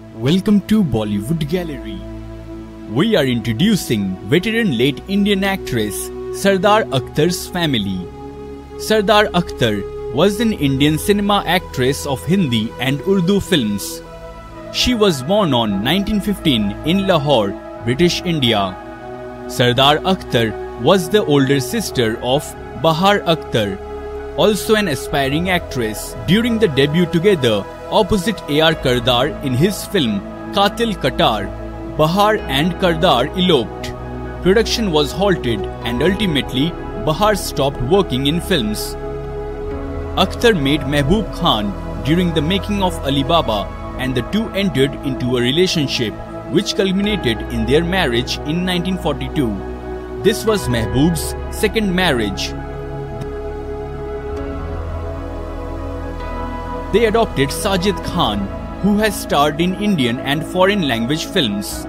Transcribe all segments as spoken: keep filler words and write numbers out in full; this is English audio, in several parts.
Welcome to Bollywood Gallery. We are introducing veteran late Indian actress Sardar Akhtar's family. Sardar Akhtar was an Indian cinema actress of Hindi and Urdu films. She was born on nineteen fifteen in Lahore, British India. Sardar Akhtar was the older sister of Bahar Akhtar, also an aspiring actress. During the debut together opposite A R Kardar in his film Qatil Qatar, Bahar and Kardar eloped. Production was halted and ultimately Bahar stopped working in films. Akhtar met Mehboob Khan during the making of Ali Baba and the two entered into a relationship which culminated in their marriage in nineteen forty-two. This was Mehboob's second marriage. They adopted Sajid Khan, who has starred in Indian and foreign language films.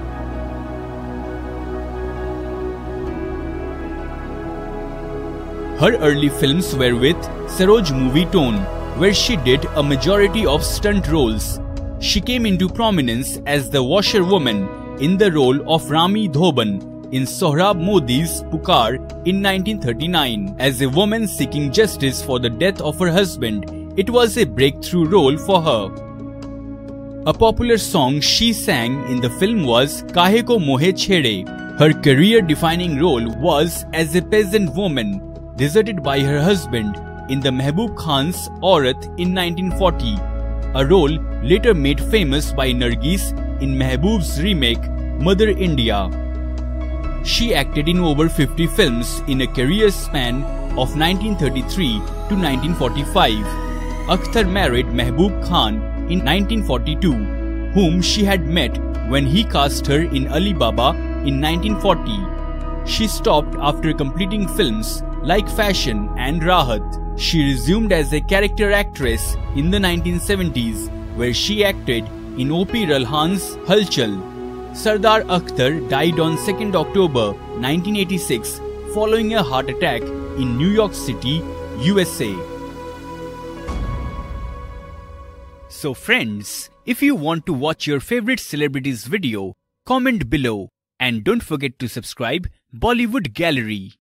Her early films were with Saroj Movie Tone, where she did a majority of stunt roles. She came into prominence as the washerwoman in the role of Rami Dhoban in Sohrab Modi's Pukar in nineteen thirty-nine. As a woman seeking justice for the death of her husband, it was a breakthrough role for her. A popular song she sang in the film was Kahe Ko Mohe Chhede. Her career-defining role was as a peasant woman deserted by her husband in the Mehboob Khan's Aurat in nineteen forty, a role later made famous by Nargis in Mehboob's remake Mother India. She acted in over fifty films in a career span of nineteen thirty-three to nineteen forty-five. Akhtar married Mehboob Khan in nineteen forty-two, whom she had met when he cast her in Ali Baba in nineteen forty. She stopped after completing films like Fashion and Rahat. She resumed as a character actress in the nineteen seventies, where she acted in O P Ralhan's Halchal. Sardar Akhtar died on second October nineteen eighty-six following a heart attack in New York City, U S A. So friends, if you want to watch your favorite celebrities video, comment below and don't forget to subscribe Bollywood Gallery.